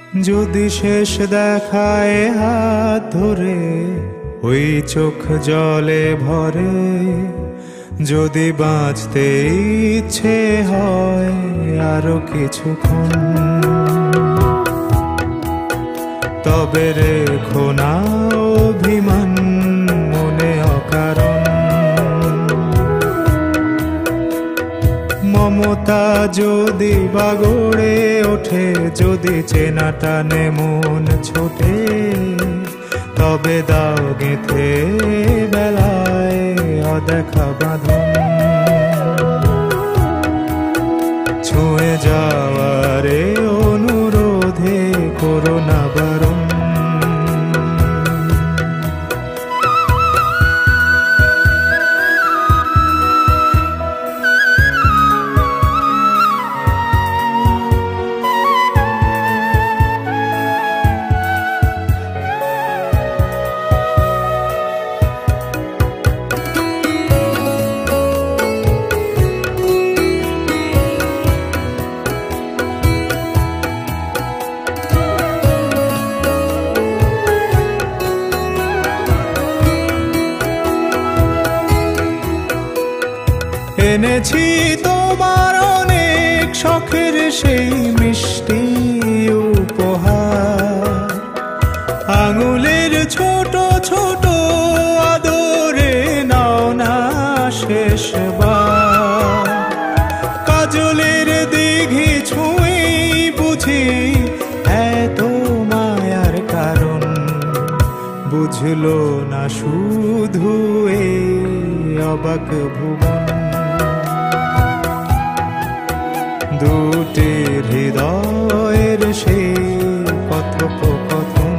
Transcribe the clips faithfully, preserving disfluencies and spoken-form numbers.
যদি শেষ দেখায় হাত ধরে ওই চোখ জলে ভরে, যদি বাঁচতে ইচ্ছে হয় আরো কিছুক্ষণ, তবে রেখো না অভিমান মনে অকারণ। মমতা যদি বাগড়ে ওঠে, যদি চেনা টানে মন ছোটে, তবে দাও গেঁথে বেলায় অদেখা বাঁধন। ছুঁয়ে যাওয়ারে অনুরোধে করো না বারণ। এনেছি তোমার অনেক শখের সেই মিষ্টি উপহার, আঙুলের ছোট ছোট আদরে নাও না শেষবার। কাজলের দিঘি ছুঁয়ে বুঝি এত মায়ার কারণ, বুঝলো না শুধু এই অবাক ভুবন। দুটি হৃদয়ের সেই কথোপকথন,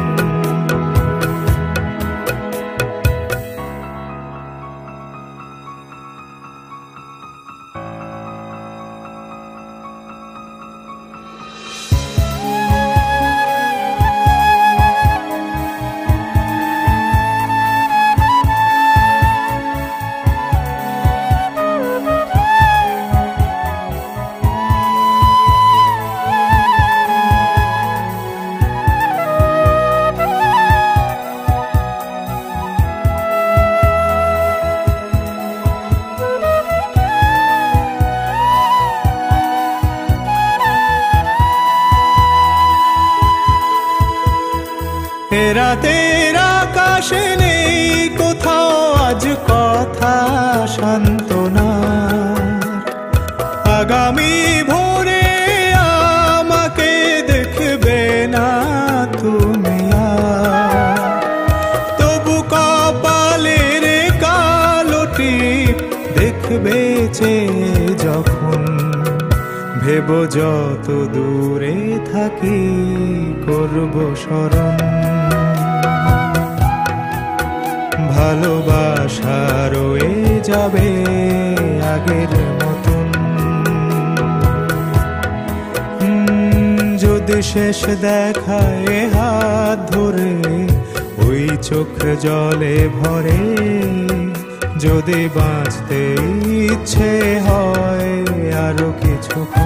রাতের আকাশে নেই কোথাও আজ কথা সান্ত্বনার। আগামী ভোরে আমাকে দেখবে না তুমি আর, তবু কপালের কালোটি দেখবে চেয়ে যখন। ভেব যত দূরে থাকি করব স্মরণ, ভালোবাসা রয়ে যাবে আগের মতন। যদি শেষ দেখায় হাত ধরে ওই চোখ জলে ভরে, যদি বাঁচতে ইচ্ছে হয় আরো কিছুক্ষণ,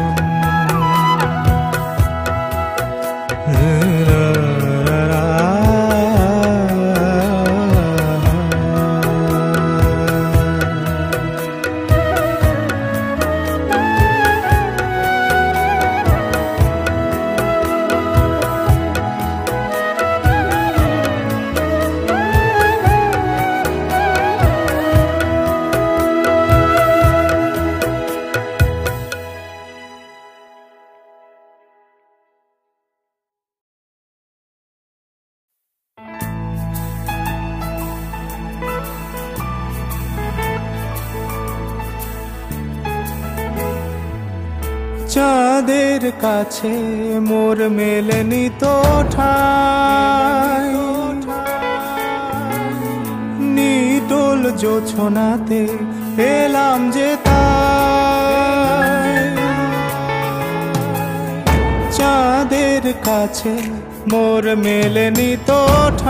চাঁদের কাছে মোর মেলেনি তো ঠাই, নিটোল জোছনাতে এলাম যে তাই। চাঁদের কাছে মোর মেলেনি তো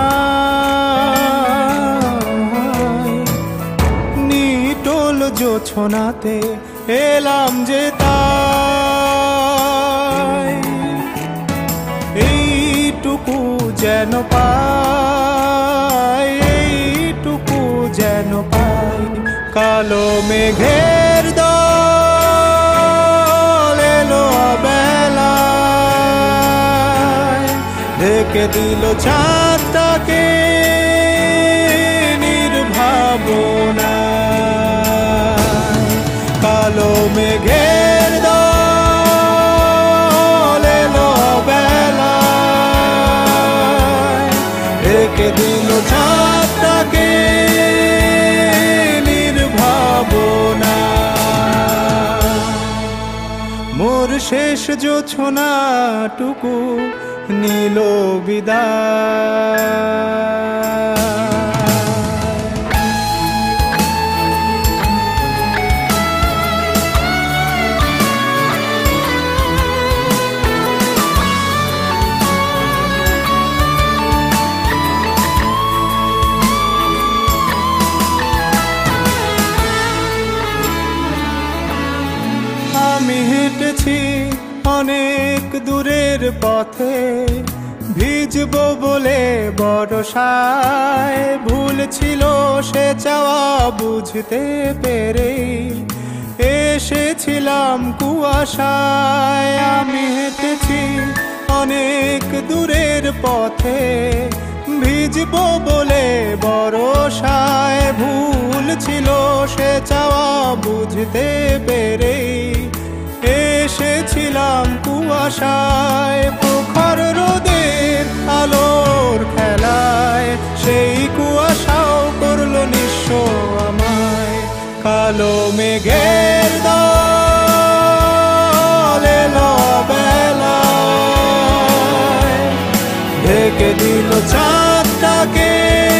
ঠাই, নিটোল জোছনাতে এলাম যে তাই। যেন পাই, এইটুকু যেন পাই। কালো মেঘের দল এলো বেলায়, ঢেকে দিল চাঁদটাকে নির্ভাবনায়। কালো মেঘের দল এলো বেলায়, ঢেকে দিল চাঁদটাকে নির্ভাবনায়। মোর শেষ জোছনাটুকু নীল বিদায়। আমি হেঁটেছি অনেক দূরের পথে, ভিজবো বলে বর্ষায়। ভুল ছিল সে চাওয়া বুঝতে পেরে, এসেছিলাম কুয়াশায়। আমি হেঁটেছি অনেক দূরের পথে, ভিজবো বলে বর্ষায়। ভুল ছিল সে চাওয়া বুঝতে পেরে, এসেছিলাম কুয়াশায়। প্রখর রোদের আলোর খেলায় সেই কুয়াশাও করলো নিঃস্ব আমায়। কালো মেঘের দল এলো বেলায়, ঢেকে দিল চাঁদটাকে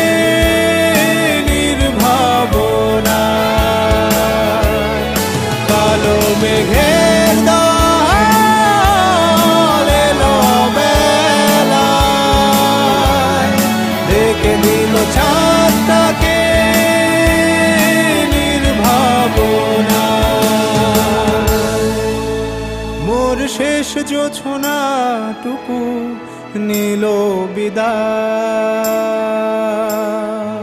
নির্ভাবনায়। কালো মেঘের দল এলো বেলায়, ঢেকে দিল চাঁদটাকে নির্ভাবনায়। মোর শেষ জোছনাটুকু নীল বিদায়।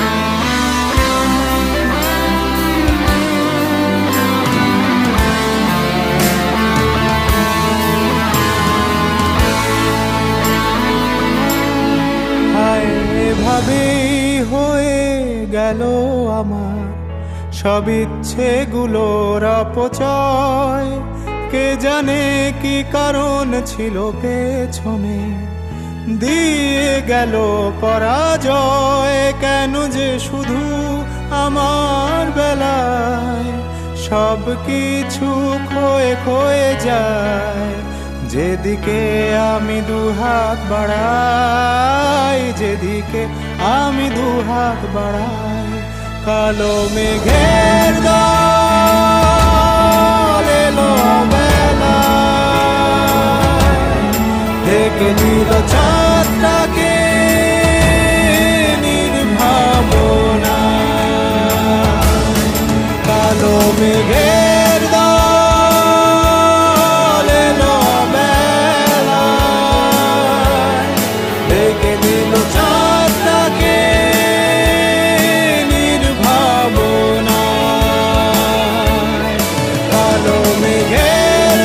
এভাবেই হয়ে গেল আমার সব ইচ্ছেগুলোর অপচয়। কে জানে কি কারণ ছিল পেছনে, দিয়ে গেল পরাজয়। কেন যে শুধু আমার বেলায় সব কিছু ক্ষয়ে ক্ষয়ে যায়। যেদিকে আমি দুহাত বাড়াই, যেদিকে আমি দুহাত বাড়াই। কালো মেঘের দল এলো বেলায়, ঢেকে দিল চাঁদটাকে নির্ভাবনায়। কালো মেঘের দল এলো বেলায়, ঢেকে দিল চাঁদটাকে নির্ভাবনায়। কালো মেঘের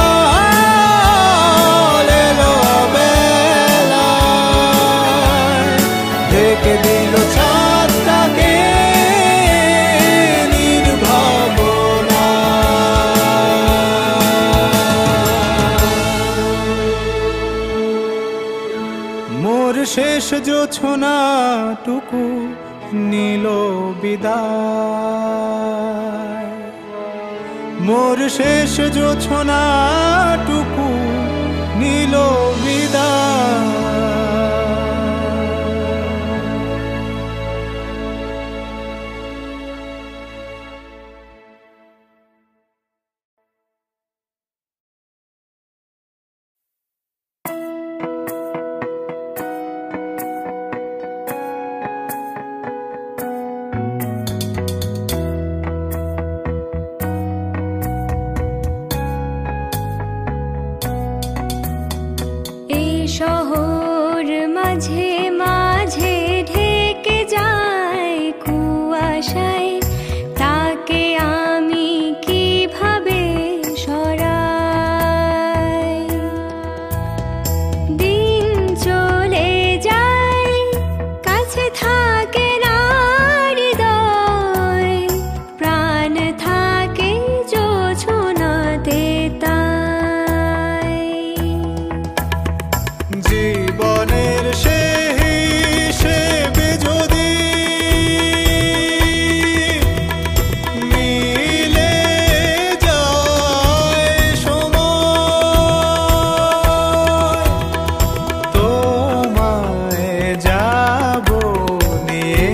দল এলো বেলায়, ঢেকে দিল চাঁদটাকে নির্ভাবনায়। মোর শেষ জোছনাটুকু নীল বিদায়। মোর শেষ জোছনাটুকু নীল বিদায়। মাঝে মাঝে ঢেকে যায় কুয়াশায়, তাকে আমি কিভাবে সরাই? দিন চলে যায়, কাছে থাকে না হৃদয়, প্রাণ থাকে জোছনাতে তাই। জীবনের সেই হিসেবে যদি মিলে যায় সময়, তোমায় যাব নিয়ে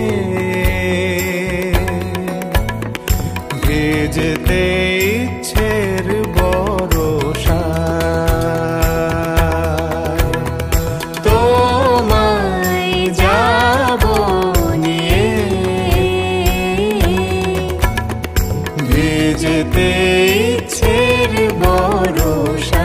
ভেজতে ইচ্ছের বরষা। তোমায় যাব নিয়ে ভেজতে ইচ্ছের বরষা।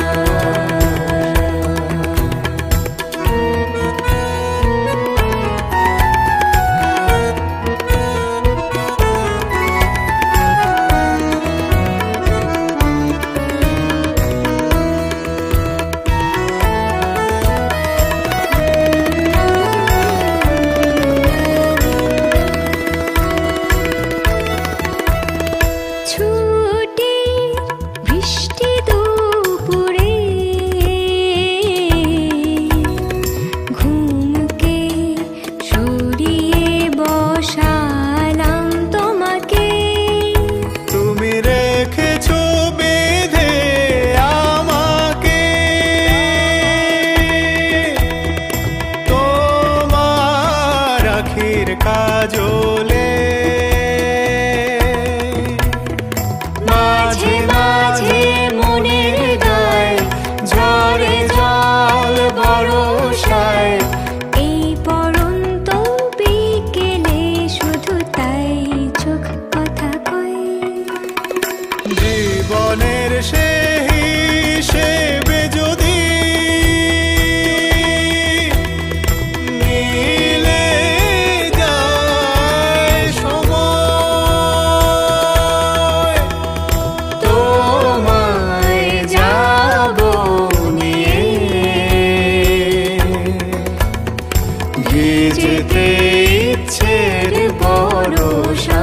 ছুটি বৃষ্টি দুপুরে ঘুমকে সরিয়ে বসালাম তোমাকে। তুমি রেখেছো বেঁধে আমাকে, তোমার আখির কাজলে। মাঝে মাঝে মনের গায় ঝরে জল বরষায়, এই পড়ন্ত বিকেলে শুধু তাই চোখ কথা কয়। জীবনের সেই হিসেবে যদি মিলে যায় সময়, তোমায় যাব নিয়ে ভিজতে ইচ্ছের বরষা।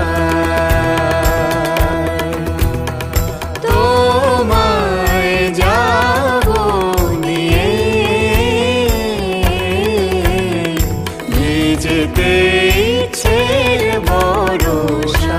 তোমায় যাব নিয়ে ভিজতে ইচ্ছের বরষা।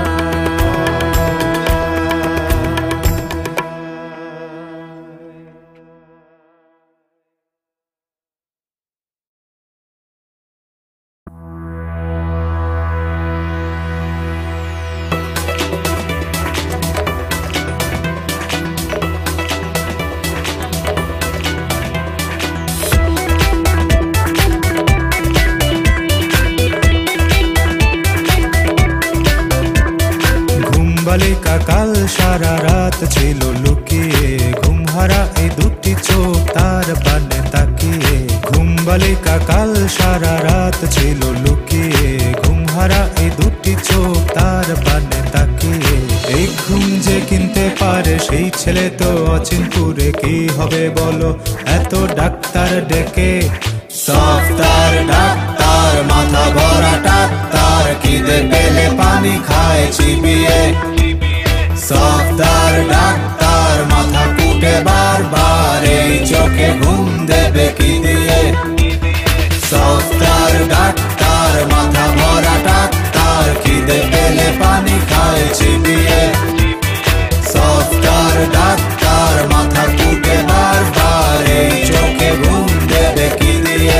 ঘুমবালিকা কাল সারা রাত ছিল লুকিয়ে, ঘুমহারা এই দুটি চোখ তার পানে তাকিয়ে। ঘুমবালিকা কাল সারা রাত ছিল লুকিয়ে, ঘুমহারা এই দুটি চোখ তার পানে তাকিয়ে। এই ঘুম যে কিনতে পারে সেই ছেলে তো অচিনপুরে, কি হবে বলো এত ডাক্তার ডেকে? সফতার ডাক্তার মাথা ভরা ডাক্তার, খিদে পেলে পানি খায় চিবিয়ে। সফতার ডাক্তার মাথা কুটে বারবার, এই চোখে ঘুম দেবে কি দিয়ে? সফতার ডাক্তার মাথা ভরা ডাক্তার, খিদে পেলে পানি খায় চিবিয়ে। সফতার ডাক্তার মাথা কুটে বারবার, এই চোখে ঘুম দেবে কি দিয়ে?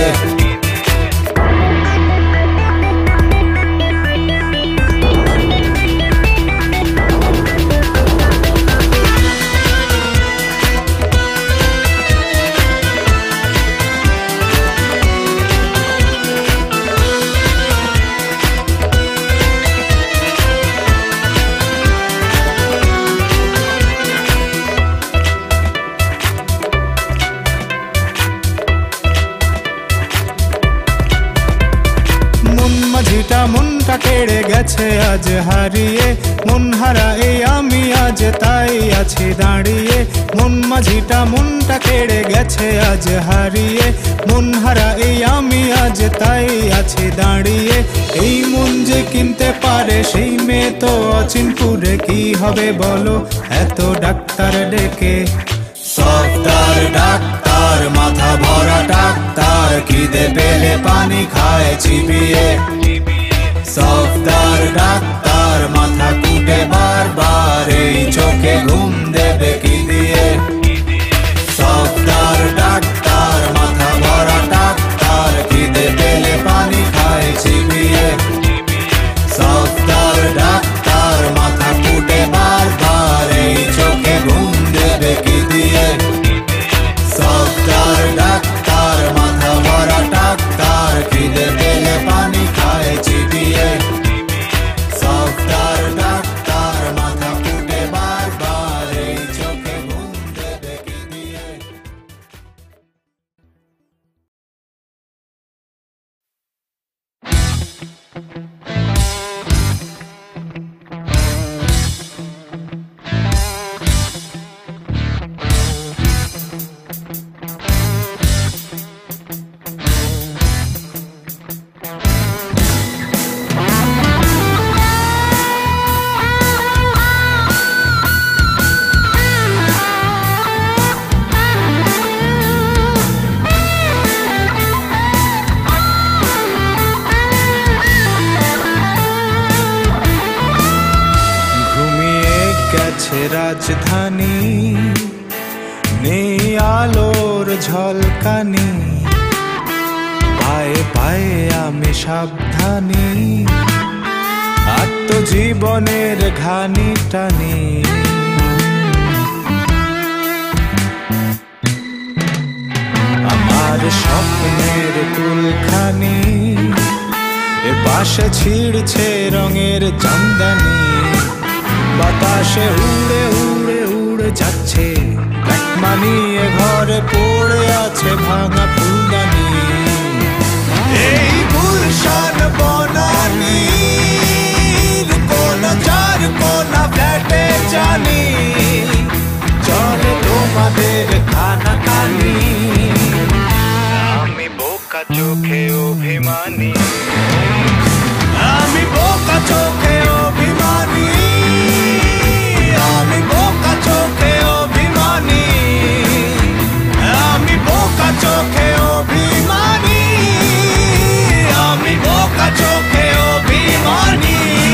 কেড়ে গেছে আজ হারিয়ে, মন হারা এই আমি আজ তাই আছি দাঁড়িয়ে। মন মাঝিটা মনটা কেড়ে গেছে আজ হারিয়ে, মন হারা এই আমি আজ তাই আছি দাঁড়িয়ে। এই মন যে কিনতে পারে সেই মেয়ে তো অচিনপুরে, কি হবে বলো এত ডাক্তার ডেকে। সফদার ডাক্তার মাথা ভরা ডাক্তার, খিদে পেলে পানি খায় চিবিয়ে। সফদার ডাক্তার মাথা কুটে বারবার, এই চোখে ঘুম দেবে কি দিয়ে। সফদার ডাক্তার মাথা ভরা ডাক্তার, খিদে পেলে পানি খায় চিবিয়ে। সফদার ডাক্তার মাথা কুটে বারবার, এই চোখে ঘুম দেবে কি দিয়ে। সফদার ডাক্তার মাথা ভরা ডাক্তার, খিদে পেলে পানি খায় চিবিয়ে। সফদার ডাক্তার মাথা কুটে বারবার, এই চোখে ঘুম দেবে কি দিয়ে। রাজধানী নেই আলোর ঝলকানি, পায়ে পায়ে আমি সাবধানী, আত্মজীবনের ঘানি টানি। আমার স্বপ্নের কুলখানি, এ পাশে ছিড়ছে রঙের জামদানি। বাতাসে উড়ে উড়ে উড়ে যাচ্ছে ব্যাকমানি, এ ঘরে পড়ে আছে ভাঙা ফুলদানি। এই গুলশান বনানি কোন চার কোনা ফ্ল্যাটে জানি, চলে তোমাদের খানা কানি। আমি বোকা চোখে অভিমানী, আমি বোকা চোখে অভিমানী, আমি বোকা চোখে অভিমানী, আমি বোকা চোখে অভিমানী, আমি বোকা চোখে অভিমানী।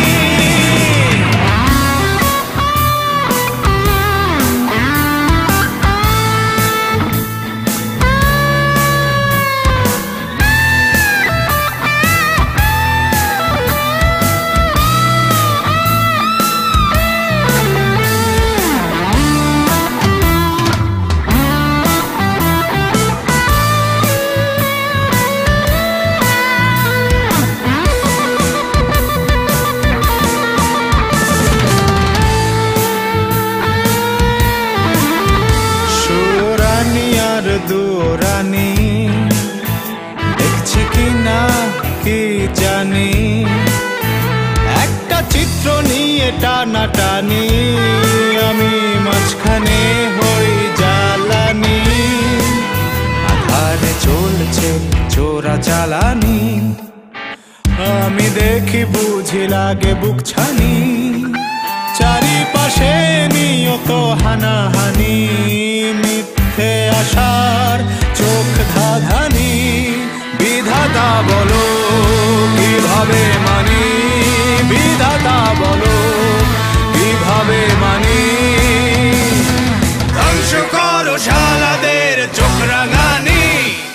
দুরানি দেখছে কি না কি জানি, একটা চিত্র নিয়ে টানাটানি, আমি মাঝখানে হই জ্বালানি। আধারে চলছে চোরা চালানি, আমি দেখি বুঝি লাগে বুক ছানি। চারিপাশে নিয়ত হানাহানি, মিথ্যে আশার চোখ ধাঁধানি। বিধাতা বলো কিভাবে মানি, বিধাতা বলো কিভাবে মানি। ধ্বংস করো শালাদের চোখ রাঙানি,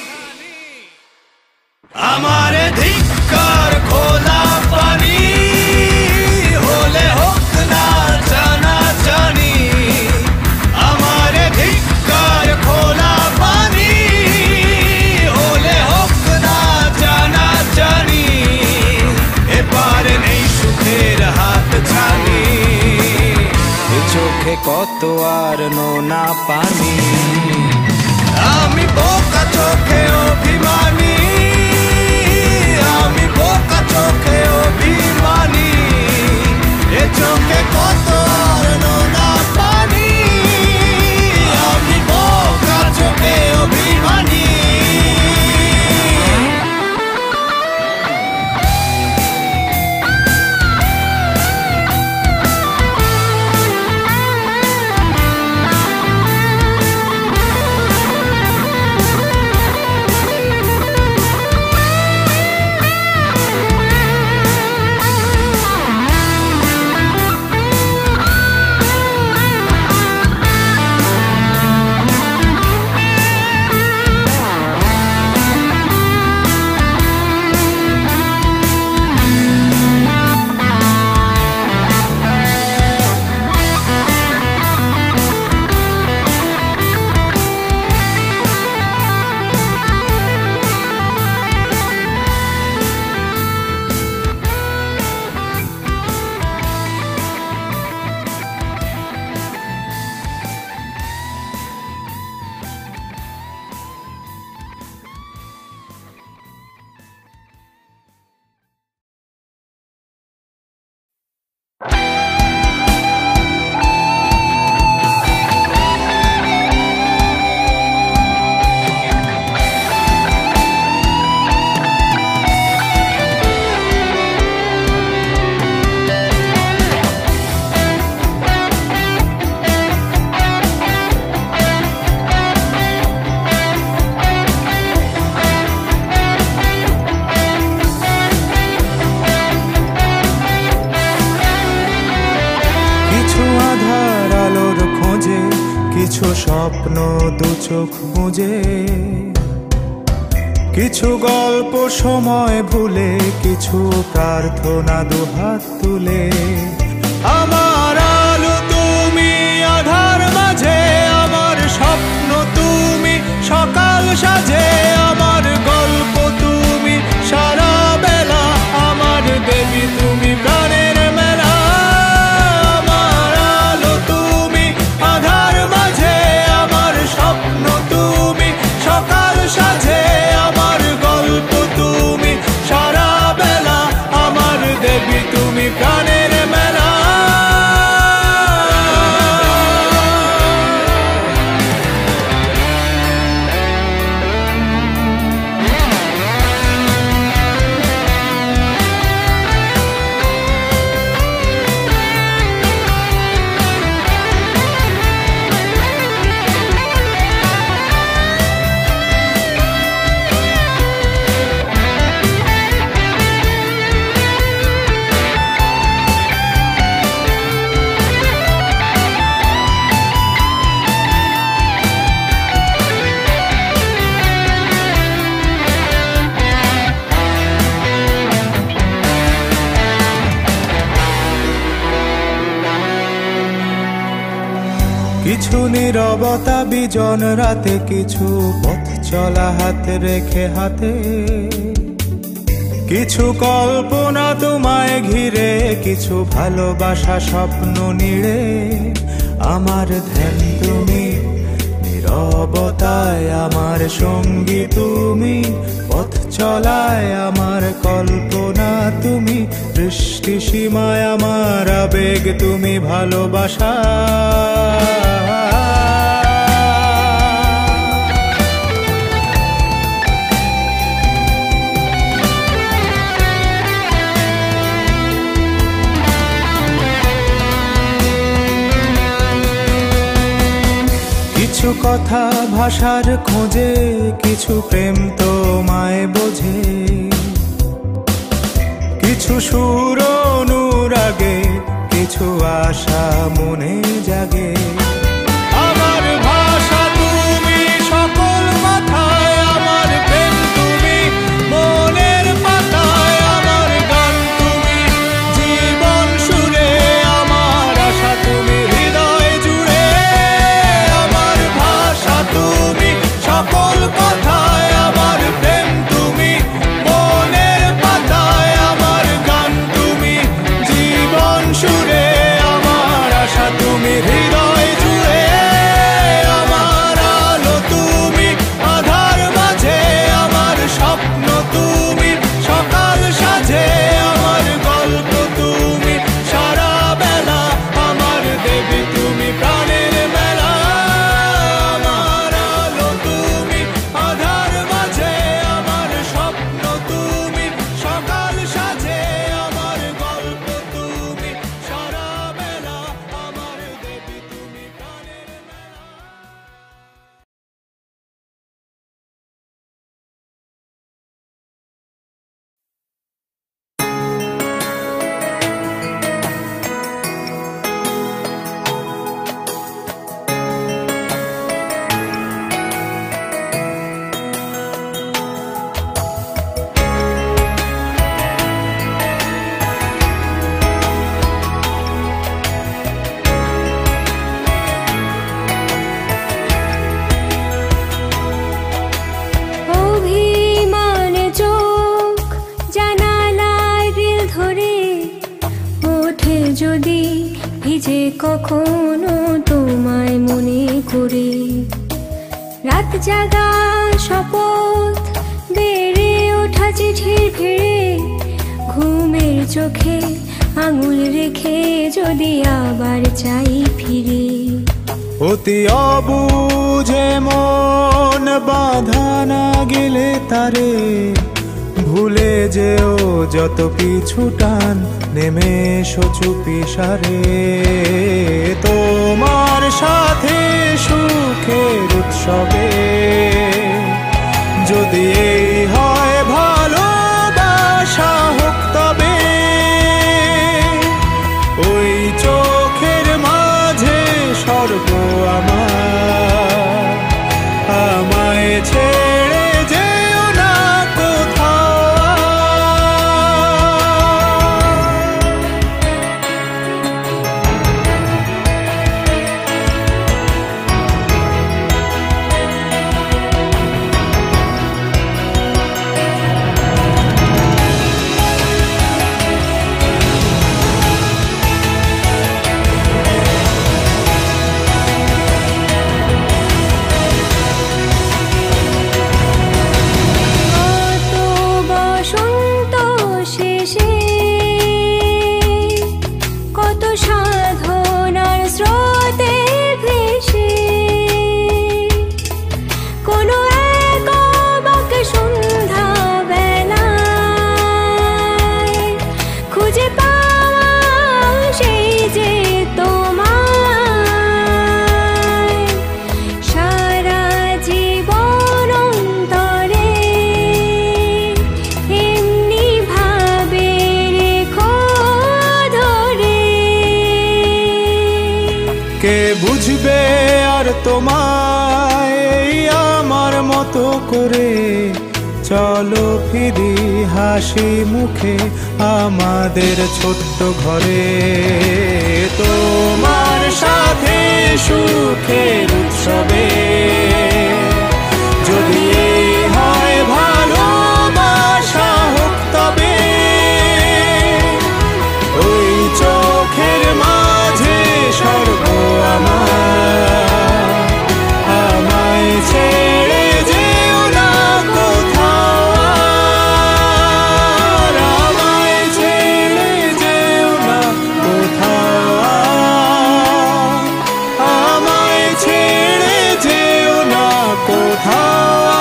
আমার ধিক্কার খোলা পানি, হলে হোক না জানা জানি। আমার ধিক্কার খোলা পানি, হলে হোক না জানা জানি। এপারে নেই সুখের হাত ছানি, চোখে কত আর নোনা পানি। আমি বোকা চোখে অভিমানী, আমি বোকা চোখে অভিমানী। স্বপ্ন দু চোখ বুঝে, কিছু গল্প সময় ভুলে, কিছু প্রার্থনা দুহাত তুলে। আমার আলো তুমি আধার মাঝে, আমার স্বপ্ন তুমি সকাল সাজে, আমার গল্প তুমি সারা বেলা, আমার দেবী তুমি প্রাণের মেলা। আমার আলো তুমি আধার মাঝে, আমার স্বপ্ন তুমি সকাল সাজে, আমার গল্প তুমি সারা বেলা, আমার দেবী তুমি প্রাণের মেলা। কিছু নীরবতা বিজন রাতে, কিছু পথ চলা হাতে রেখে হাতে, কিছু কল্পনা তোমায় ঘিরে, কিছু ভালোবাসা স্বপ্ন নিড়ে। আমার ধ্যান তুমি, নীরবতায় আমার সঙ্গী তুমি, পথ চলায় আমার কল্পনা তুমি, দৃষ্টি সীমায় আমার আবেগ তুমি, ভালোবাসা। কিছু কথা ভাষার খোঁজে, কিছু প্রেম তোমায় বোঝে, কিছু সুর অনুরাগে, কিছু আশা মনে জাগে। আমার ভাষা তুমি সকল মাথায়, আমার প্রেম তুমি মনের পাতায়, আমার গান তুমি জীবন সুরে, আমার আশা তুমি হৃদয় জুড়ে। আমার ভাষা তুমি সকল কথায়, আমার প্রেম তুমি মনের পাতায়, আমার গান তুমি জীবন সুরে, আমার আশা তুমি হৃদয় জুড়ে। আমার আলো তুমি আধার মাঝে, আমার স্বপ্ন তুমি সকাল সাজে, আমার গল্প তুমি সারা বেলা, আমার দেবী তুমি প্রাণের মেলা। আমার আলো তুমি আধার মাঝে, আমার স্বপ্ন তুমি সকাল সাজে, আমার গল্প তুমি সারা বেলা, আমার দেবী তুমি প্রাণের মেলা। অভিমানে চোখ জানালায় গ্রিল ধরে ওঠে যদি ভিজে কখনো তোমায় মনে করে। রাত জাগা শপথ বেড়ে ওঠা চিঠির ভিড়ে, ঘুমের চোখে আঙুল রেখে যদি আবার চাই ফিরে। অতি অবুঝে মন বাঁধা না গেলে তারে, ভুলে যেও যত কিছু টান, নেমে এসো চুপি সারে। তোমার সাথে সুখের উৎসবে যদি এই হয় ভালোবাসা হোক, তবে ওই চোখের মাঝে স্বর্গ আমার। বুঝবে আর তোমায় আমার মতো করে। চলো ফিরি হাসি মুখে আমাদের ছোট্ট ঘরে। তোমার সাথে সুখের উৎসবে যদি হয় ভালোবাসা হোক তবে। ওই চোখের মাঝে স্বর্গ আমার, আমায় ছেড়ে যেও না কোথাও আর, আমায় ছেড়ে যেও না কোথাও আর, আমায় ছেড়ে যেও না কোথাও।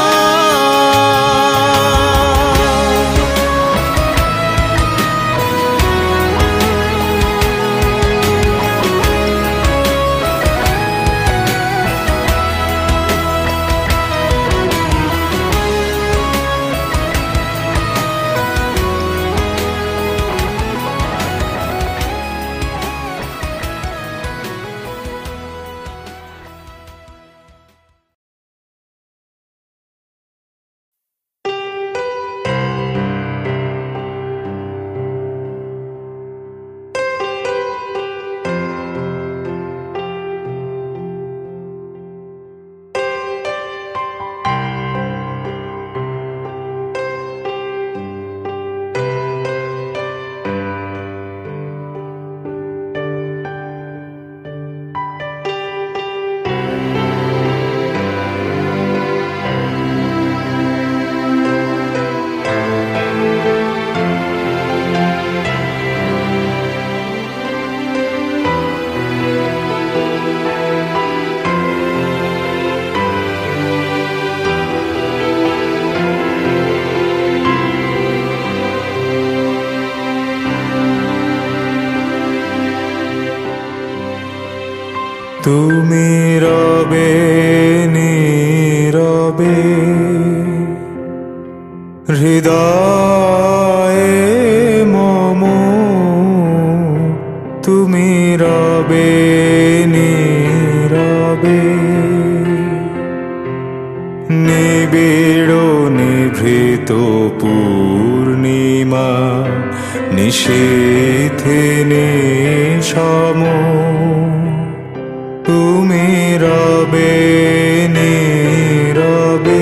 তুমি রবে নীরবে হৃদয়ে মম, তুমি রবে নীরবে নিবিড় নিভৃত পূর্ণিমা নিশীথে নিশম, তুমি রবে নীরবে।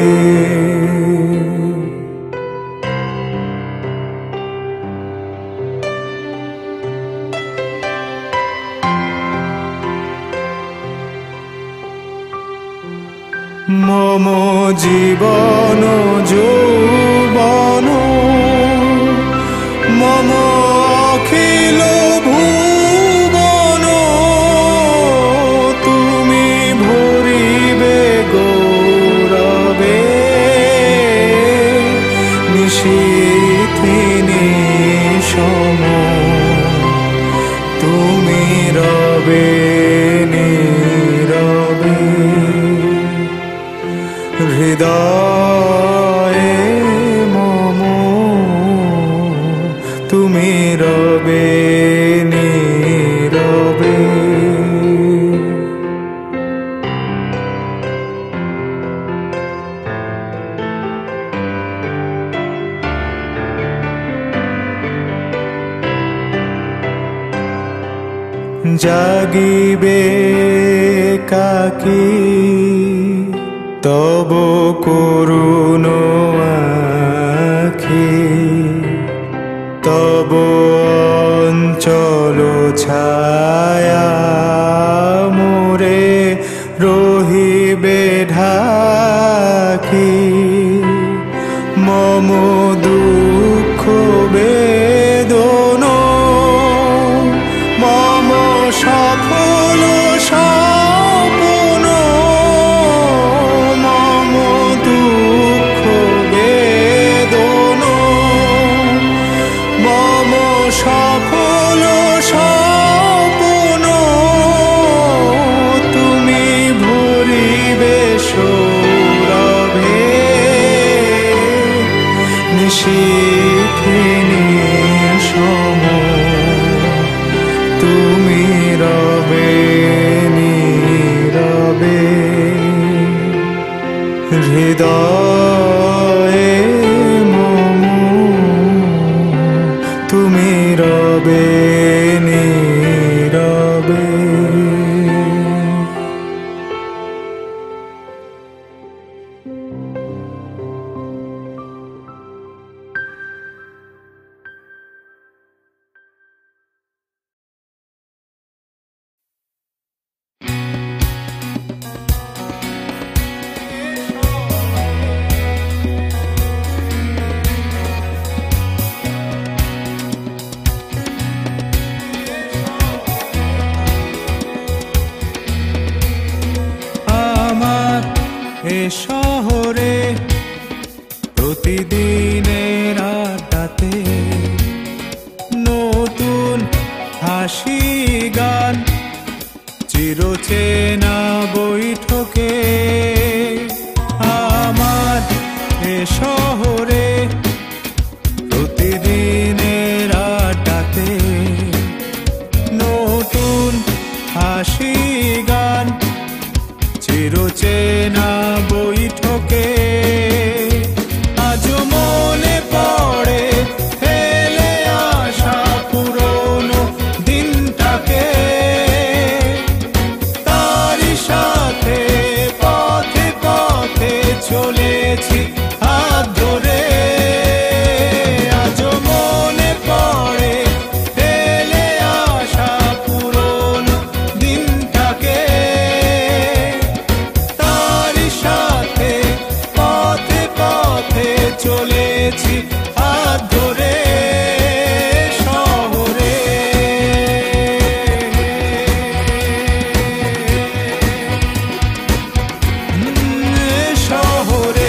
মম জীবন যৌবন মম অখিল ভুবন, তুমি ভরিবে গৌরবে নিশীথে নিশম, তুমি রবে নীরবে হৃদয়ে মম, তুমি রবে নীরবে। জাগিবে কাকি তব করুণ আখি, তব অঞ্চল ছায়া মোরে রহিবে ঢাকি। মম দুঃখ বেদন মম সফল স্বপ্ন, মম দুঃখ বেদন মম সফল স্বপ্ন, তুমি ভরিবে সৌরভে নিশীথে নিশম, তুমি রবে নীরবে। হৃদয়ে মম তুমি রবে নীরবে। এ শহরে প্রতিদিনের আড্ডাতে নতুন হাসি গান চিরচেনা বৈঠকে। আমার এ শহরে প্রতিদিনের আড্ডাতে নতুন হাসি গান চিরচেনা বৈঠকে। আজও মনে পড়ে ফেলে আসা পুরনো দিনটাকে, তারই সাথে পথে পথে চলেছি হাত ধরে। আজও মনে পড়ে ফেলে আসা পুরনো দিনটাকে, চলেছি হাত ধরে শহরে। শহরে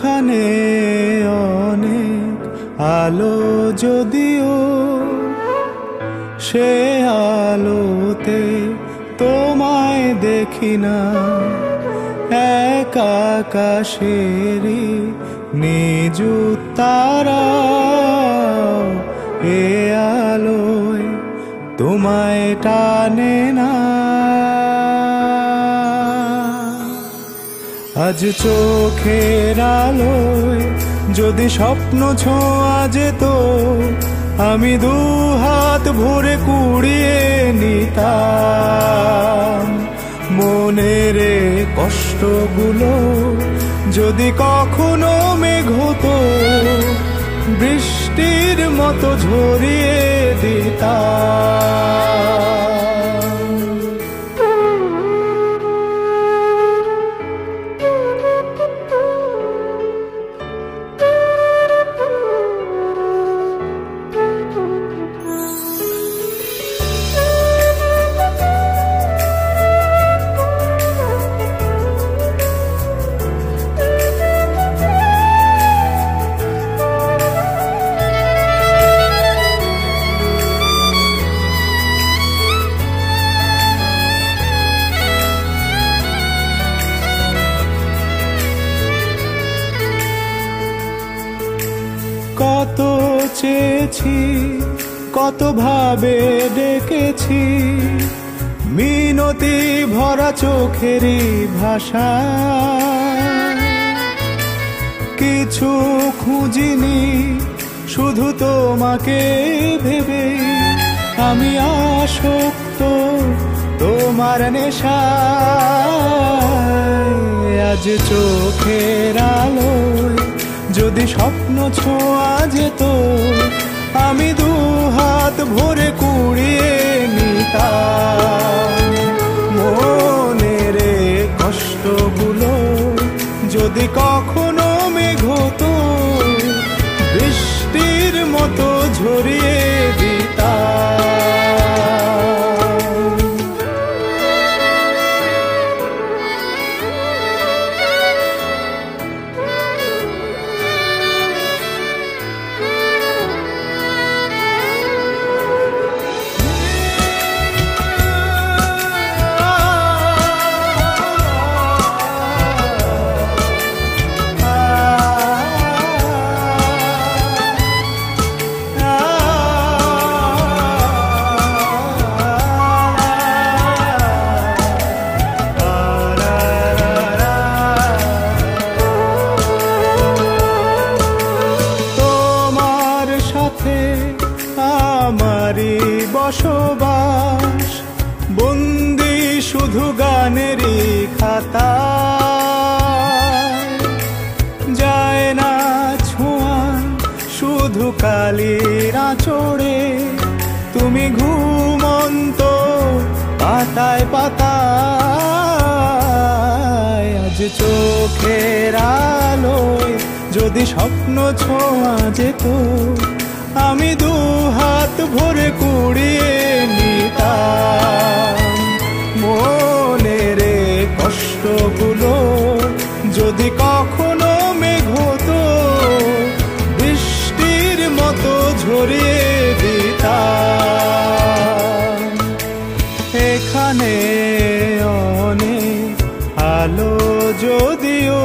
এখানে অনেক আলো যদিও সে আলোতে তোমায় দেখি না, এক আকাশেরই নিযুত তারা এ আলোয় তোমায় টানে না। আজ চোখের আলোয় যদি স্বপ্ন ছোঁয়া যেত, আমি দু হাত ভরে কুড়িয়ে নিতাম। মনের কষ্টগুলো যদি কখনো মেঘ হতো, বৃষ্টির মতো ঝরিয়ে দিতাম। কত চেয়েছি, কত ভাবে ডেকেছি, মিনতি ভরা চোখেরই ভাষা। কিছু খুঁজিনি, শুধু তোমাকে ভেবে আমি আসক্ত তোমার নেশায়। আজ চোখের আলোয় যদি স্বপ্ন ছোঁয়া যেত, আমি দু হাত ভরে কুড়িয়ে নিতাম। মনের কষ্টগুলো যদি কখনো মেঘ হতো, বৃষ্টির মতো ঝরিয়ে দিতাম। আমারি বসবাস বন্দি শুধু গানেরই খাতা, যায় না ছোঁয়া শুধু কালির আঁচড়ে, তুমি ঘুমন্ত পাতায় পাতায়। আজ চোখের আলোয় যদি স্বপ্ন ছোঁয়া যেত, আমি দু হাত ভরে কুড়িয়ে নিতাম। মনের কষ্টগুলো যদি কখনো মেঘ হতো, বৃষ্টির মতো ঝরিয়ে দিতাম। এখানে অনেক আলো যদিও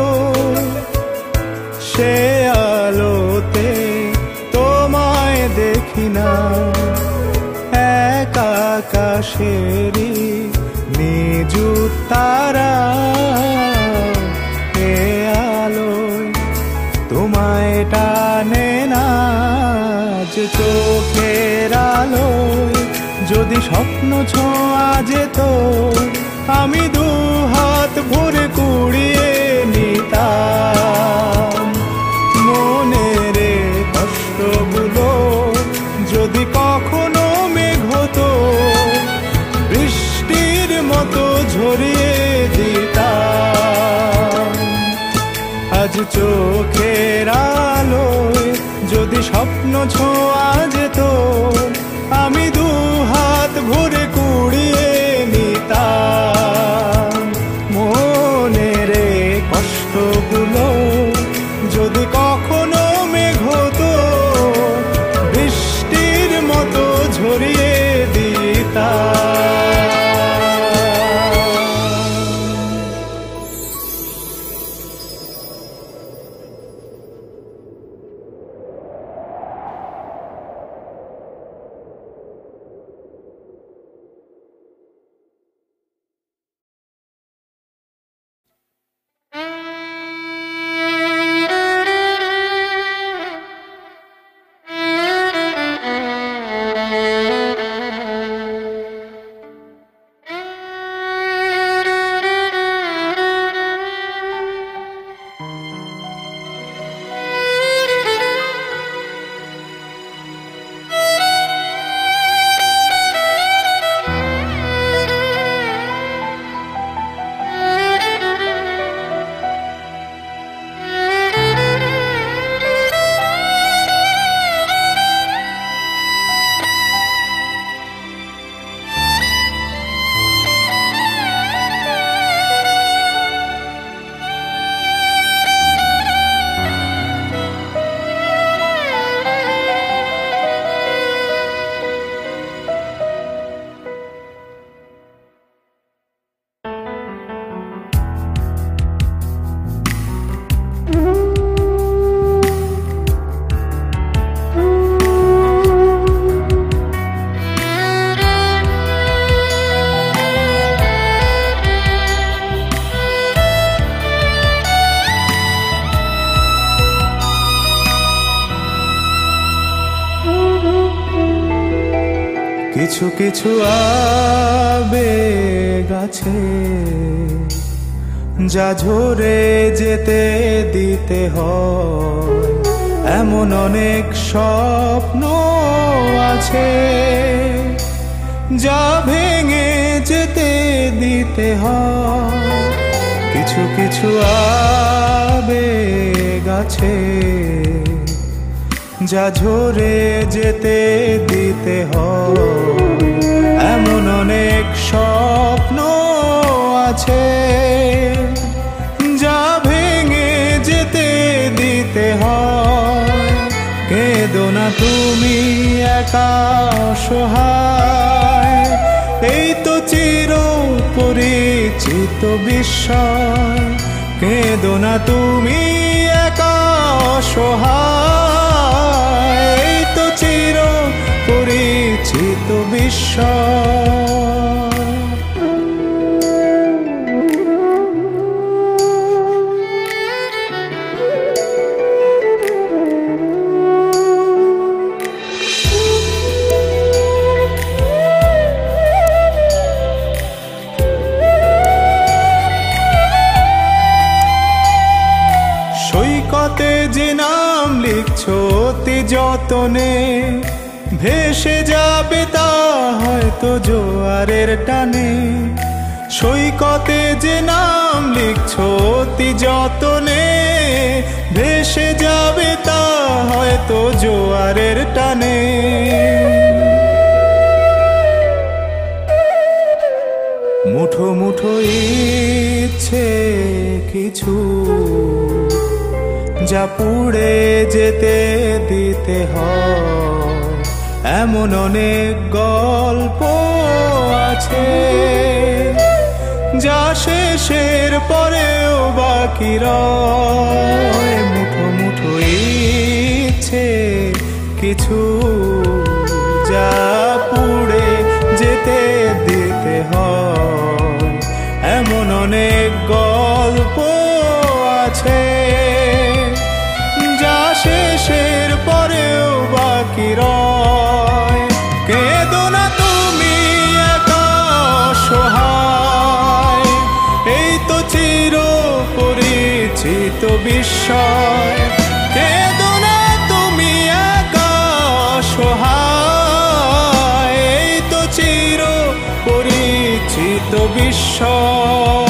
সে আলোতে তোমায় দেখি না, এক আকাশেরই নিযুত তারা এ আলোয় তোমায় টানে না। যে চোখের আলোয় যদি স্বপ্ন ছোঁয়া যেত, আমি দু হাত ভরে কুড়িয়ে নিতাম। মনের কষ্টগুলো যদি কখনো মেঘ হতো, বৃষ্টির মতো ঝরিয়ে দিতাম। আজ চোখের আলোয় যদি স্বপ্ন ছোঁয়া যেত, আমি দু হাত ভরে কুড়িয়ে নিতাম। মনের কষ্টগুলো কিছু কিছু আবেগ আছে যা ঝরে যেতে দিতে হয়, এমন অনেক স্বপ্ন আছে যা ভেঙে যেতে দিতে হয়। কিছু কিছু আবেগ আছে যা ঝরে যেতে দিতে হয়, এমন অনেক স্বপ্ন আছে যা ভেঙে যেতে দিতে হয়। কেঁদো না তুমি একা অসহায়, এই তো চির পরিচিত বিষয়। কেঁদো না তুমি একা অসহায়, এই তো চির পরিচিত বিষয়। সৈকতে যে নাম লিখছো অতি যতনে, ভেসে যাবে তা হয়তো জোয়ারের টানে। সৈকতে যে নাম লিখছো অতি যতনে, ভেসে যাবে তা হয়তো জোয়ারের টানে। মুঠো মুঠো ইচ্ছে কিছু যা পুড়ে যেতে দিতে হয়, এমন অনেক গল্প আছে যা শেষের পরেও বাকি রয়। মুঠো মুঠো ইচ্ছে কিছু যা পুড়ে যেতে দিতে হয়, এমন অনেক গল্প আছে যা শেষের পরেও বাকি রয়। কেঁদো না তুমি একা অসহায়, এই তো চির পরিচিত বিষয়। কেঁদো না তুমি একা অসহায়, এই তো চির পরিচিত বিষয়।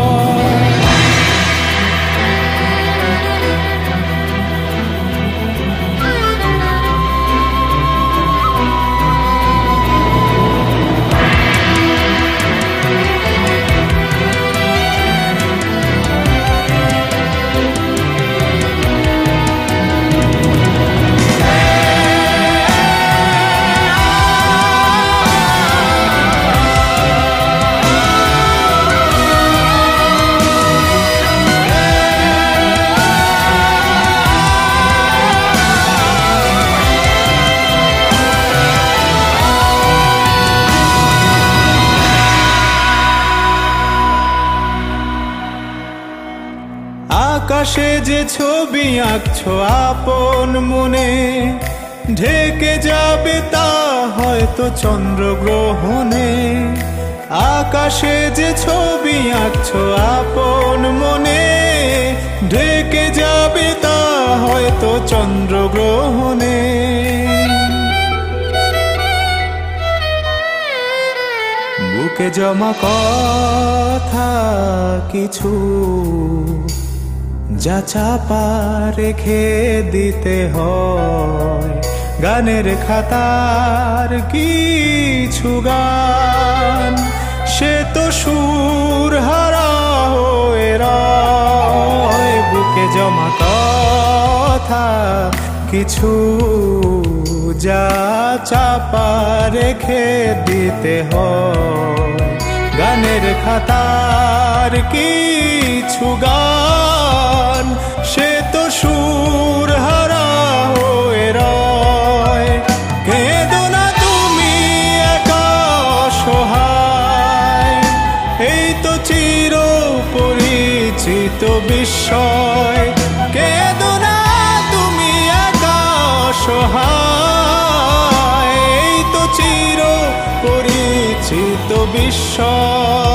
আকাশে যে ছবি আঁকছো আপন মনে, ঢেকে যাবে তা হয়তো চন্দ্রগ্রহণে। আকাশে যে ছবি আঁকছো আপন মনে, ঢেকে যাবে তা হয়তো চন্দ্রগ্রহণে। বুকে জমা কথা কিছু যা চাপা রেখে দিতে হয়, গানের খাতার কিছু গান সে তো সুর হারা হয়ে রয়। বুকে জমা কথা কিছু যা চাপা রেখে দিতে হয়, গানের খাতার কিছু গান সে তো সুর হারা হয়ে রয়। কেঁদো না তুমি একা অসহায়, এই তো চির পরিচিত বিষয়। কেঁদো না তুমি একা অসহায়, এই তো চির বিস্ময়।